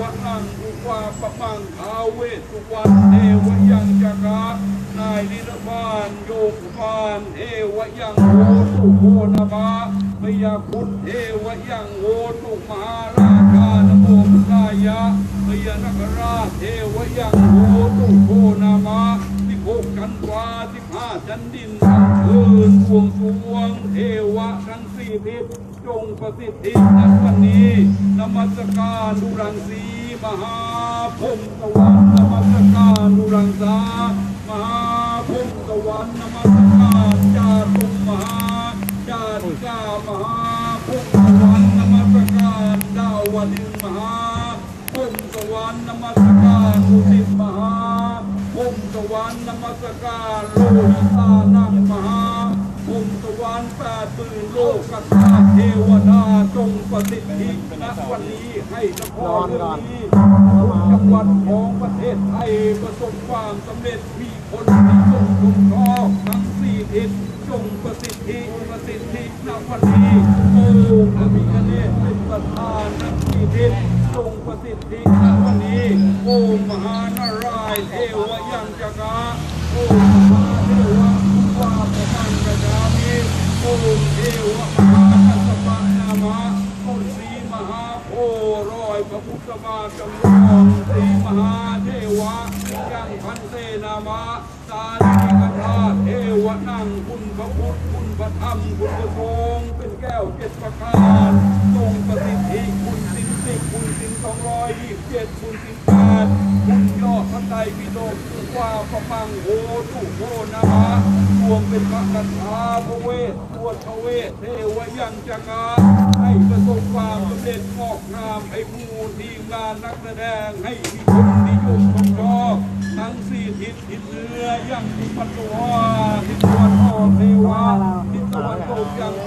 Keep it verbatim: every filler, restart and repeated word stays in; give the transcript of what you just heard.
นังอุปาปมังอาเวสุวรรณเทวยังจักรนายนิรบาลโยกบาลเทวยังโหตุโหนบาพยาคุณเทวยังโหตุมหาราชานโมพุทธายะพยานคราชเทวยังโหตุโหนามาสิบหกกันวาสิบห้าจันดินทั้งคืนบวงสรวงเทวะทั้งสี่ทิศจงประสิทธิณวันนี้นมัสการดุรังสีมหาพรหมสวรรค์นมัสการดุรังสามหาพรหมสวรรค์นมัสการจาตุมหาจาตุกามหาพรหมสวรรค์นมัสการดาวดึงมหาพรหมสวรรค์นมัสการอุทิศมหาพรหมสวรรค์นมัสการโลหิตานังมหาพรหมสวรรค์แปดหมื่นโลกธาตุเทวดาจงประสิทธิณวันนี้ให้เฉพาะเรื่องนี้ทุกจังหวัดของประเทศไทยประสบความสำเร็จมีคนที่จงชมชอบทั้งสี่ทิศจงประสิทธิประสิทธิณวันนี้โอ้พระพิฆเนศเป็นประธานทั้งสี่ทิศจงประสิทธิณวันนี้โอ้มหานารายณ์เทวยังจักราโอ้มหาเทวะวาปมังกจามิโอ้เทวะมหากัสสปะนามะโอ้สีมหาโพรอยพระพุทธบาทจำลองสีมหาเทวะยังพันเตนามะตาลิกธาตุเทวะนั่งคุณพระพุทธคุณพระธรรมคุณพระสงฆ์เป็นแก้วเจ็ดประการทรงประสิทธิคุณสินสิบคุณสินสองร้อยยี่สิบเจ็ดคุณสินแปดคุณยอดพระไตรปิฎกสุวาปมังโหตุโหนามะรวมเป็นพระคาถาพระเวทตัวทเวทเทวยังจักราให้ประสบความสำเร็จงอกงามให้ผู้ทีมงานนักแสดงให้มีคนนิยมชมชอบทั้งสี่ทิศทิศเหนือยังทิศปัตตวาทิศตะวันออกเทวะทิศตะวันตกยัง